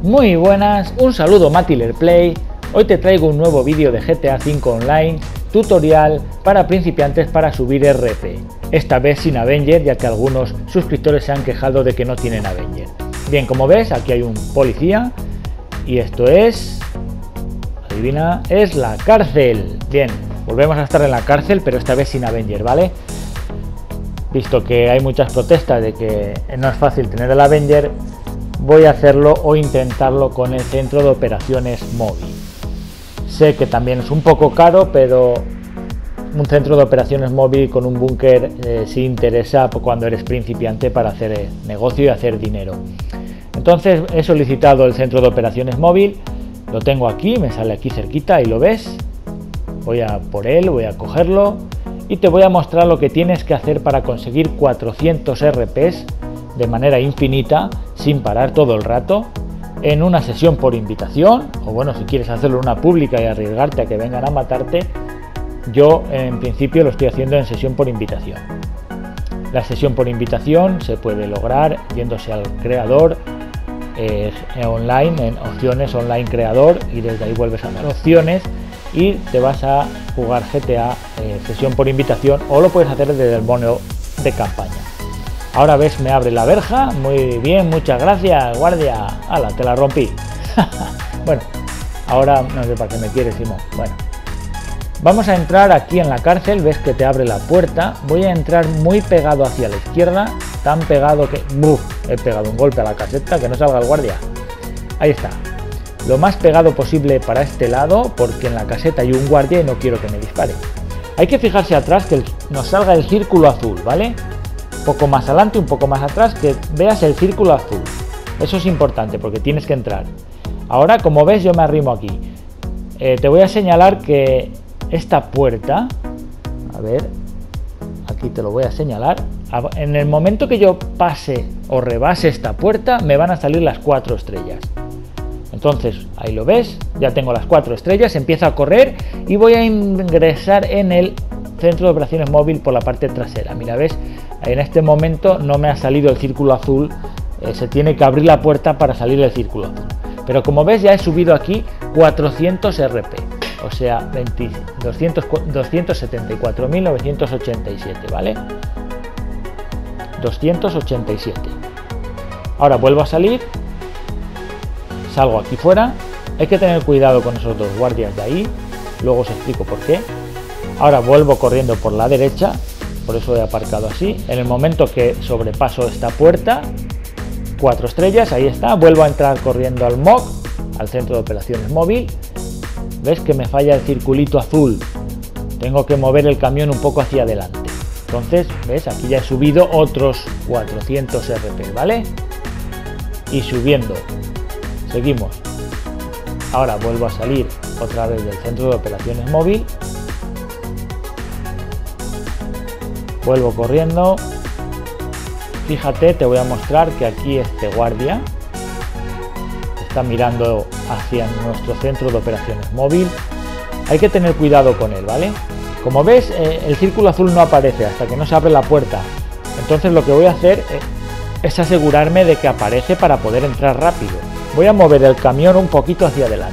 Muy buenas, un saludo Matiler Play. Hoy te traigo un nuevo vídeo de GTA V Online, tutorial para principiantes para subir RP. Esta vez sin Avenger, ya que algunos suscriptores se han quejado de que no tienen Avenger. Bien, como ves, aquí hay un policía y esto es, adivina, es la cárcel. Bien, volvemos a estar en la cárcel, pero esta vez sin Avenger, ¿vale? Visto que hay muchas protestas de que no es fácil tener el Avenger, voy a hacerlo o intentarlo con el centro de operaciones móvil. Sé que también es un poco caro, pero un centro de operaciones móvil con un búnker sí interesa cuando eres principiante para hacer negocio y hacer dinero. Entonces he solicitado el centro de operaciones móvil, lo tengo aquí, me sale aquí cerquita y lo ves. Voy a por él, voy a cogerlo y te voy a mostrar lo que tienes que hacer para conseguir 400 RPs de manera infinita, sin parar todo el rato, en una sesión por invitación, o bueno, si quieres hacerlo en una pública y arriesgarte a que vengan a matarte. Yo en principio lo estoy haciendo en sesión por invitación. La sesión por invitación se puede lograr yéndose al creador online, en opciones online creador, y desde ahí vuelves a dar opciones y te vas a jugar GTA sesión por invitación, o lo puedes hacer desde el modo de campaña. Ahora ves, me abre la verja. Muy bien, muchas gracias, guardia. ¡Hala, te la rompí! Bueno, ahora no sé para qué me quieres, Simón. Bueno, vamos a entrar aquí en la cárcel. Ves que te abre la puerta. Voy a entrar muy pegado hacia la izquierda, tan pegado que he pegado un golpe a la caseta, que no salga el guardia. Ahí está, lo más pegado posible para este lado, porque en la caseta hay un guardia y no quiero que me dispare. Hay que fijarse atrás que nos salga el círculo azul, ¿vale? Un poco más adelante, un poco más atrás, que veas el círculo azul. Eso es importante porque tienes que entrar. Ahora, como ves, yo me arrimo aquí. Te voy a señalar que esta puerta, a ver, aquí te lo voy a señalar. En el momento que yo pase o rebase esta puerta, me van a salir las 4 estrellas. Entonces, ahí lo ves, ya tengo las 4 estrellas, empiezo a correr y voy a ingresar en el centro de operaciones móvil por la parte trasera. Mira, ves, en este momento no me ha salido el círculo azul, se tiene que abrir la puerta para salir el círculo azul. Pero como ves, ya he subido aquí 400 RP, o sea, 274.987, ¿vale? 287. Ahora vuelvo a salir, salgo aquí fuera. Hay que tener cuidado con esos dos guardias de ahí, luego os explico por qué. Ahora vuelvo corriendo por la derecha, por eso he aparcado así. En el momento que sobrepaso esta puerta, 4 estrellas, ahí está. Vuelvo a entrar corriendo al MOC, al centro de operaciones móvil. Ves que me falla el circulito azul, tengo que mover el camión un poco hacia adelante. Entonces, ves, aquí ya he subido otros 400 RP, ¿vale? Y subiendo, seguimos. Ahora vuelvo a salir otra vez del centro de operaciones móvil. Vuelvo corriendo. Fíjate, te voy a mostrar que aquí este guardia está mirando hacia nuestro centro de operaciones móvil. Hay que tener cuidado con él, ¿vale? Como ves, el círculo azul no aparece hasta que no se abre la puerta. Entonces lo que voy a hacer es asegurarme de que aparece para poder entrar rápido. Voy a mover el camión un poquito hacia adelante.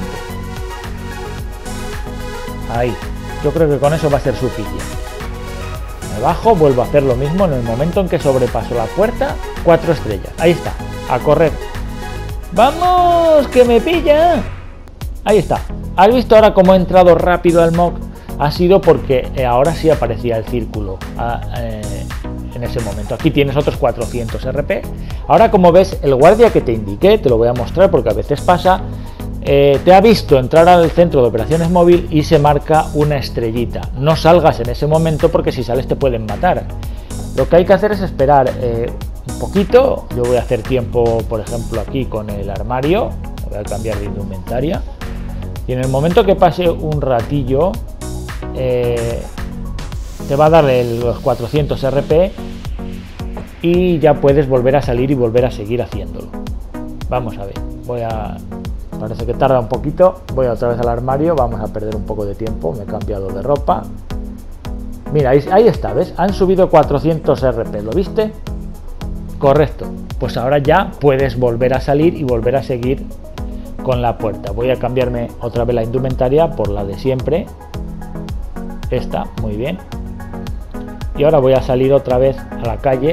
Ahí, yo creo que con eso va a ser suficiente. Me bajo, vuelvo a hacer lo mismo. En el momento en que sobrepaso la puerta, 4 estrellas. Ahí está, a correr. ¡Vamos, que me pilla! Ahí está. ¿Has visto ahora cómo he entrado rápido al MOC? Ha sido porque ahora sí aparecía el círculo en ese momento. Aquí tienes otros 400 RP. Ahora, como ves, el guardia que te indiqué, te lo voy a mostrar porque a veces pasa, te ha visto entrar al centro de operaciones móvil y se marca una estrellita. No salgas en ese momento porque si sales te pueden matar. Lo que hay que hacer es esperar un poquito. Yo voy a hacer tiempo, por ejemplo, aquí con el armario. Voy a cambiar de indumentaria. Y en el momento que pase un ratillo, te va a dar los 400 RP y ya puedes volver a salir y volver a seguir haciéndolo. Vamos a ver. Parece que tarda un poquito. Voy otra vez al armario. Vamos a perder un poco de tiempo. Me he cambiado de ropa. Mira, ahí está, ¿ves? Han subido 400 RP, ¿lo viste? Correcto. Pues ahora ya puedes volver a salir y volver a seguir con la puerta. Voy a cambiarme otra vez la indumentaria por la de siempre. Esta, muy bien. Y ahora voy a salir otra vez a la calle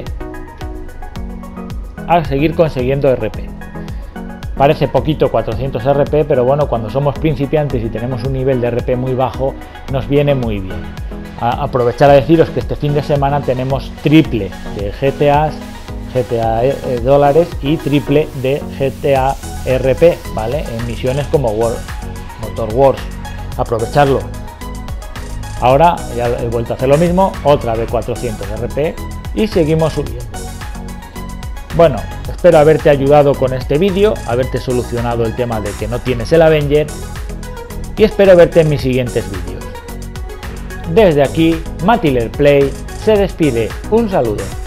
a seguir consiguiendo RP. Parece poquito 400 RP, pero bueno, cuando somos principiantes y tenemos un nivel de RP muy bajo, nos viene muy bien. Aprovechar a deciros que este fin de semana tenemos triple de GTA dólares y triple de GTA RP, ¿vale? En misiones como Motor Wars. Aprovecharlo. Ahora ya he vuelto a hacer lo mismo, otra vez 400 RP y seguimos subiendo. Bueno, espero haberte ayudado con este vídeo, haberte solucionado el tema de que no tienes el Avenger y espero verte en mis siguientes vídeos. Desde aquí, Matiler Play se despide. Un saludo.